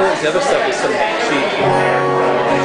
the other stuff is some cheap.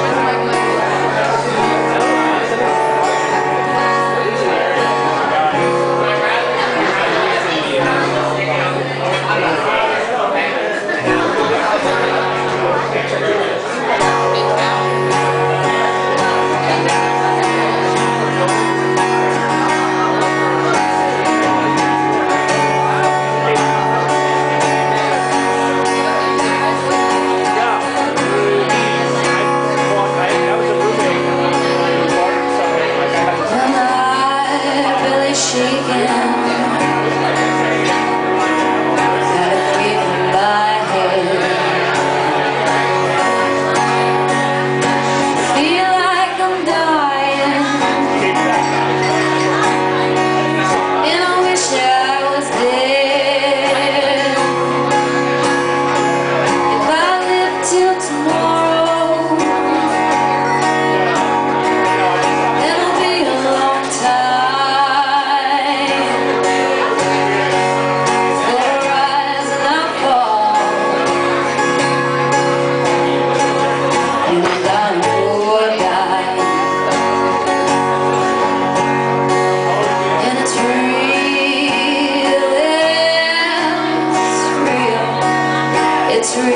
It's real.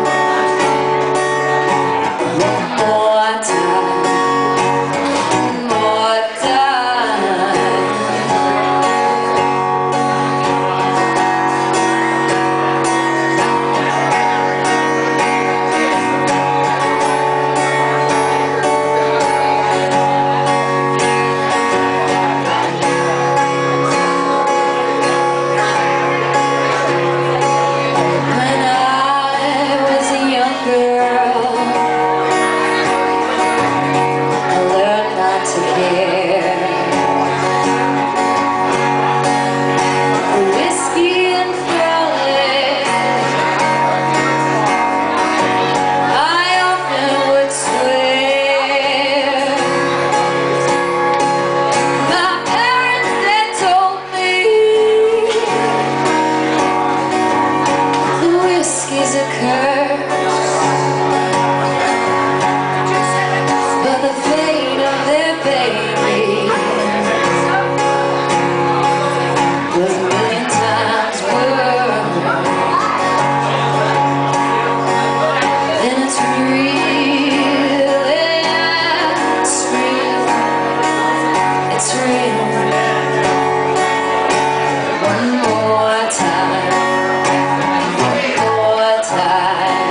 One more time. One more time. When I was a young girl, I learned not to care. Whiskey and frolic, I often would swear. My parents, they told me the whiskey's a curse, but the fate of their baby was a million times worse. And it's real, it's real, it's real. One more time, one more time.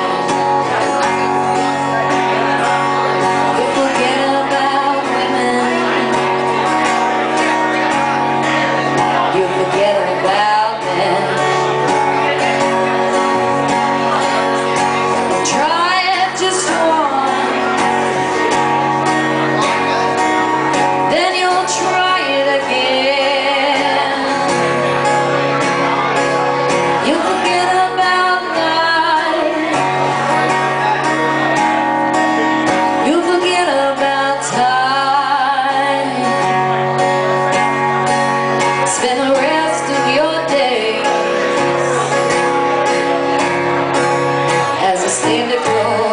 You forget about women, you forget about men. Try it just once, then you'll try it again. You forget about night, you forget about time. Spend the rest of your day as a slave to clothes.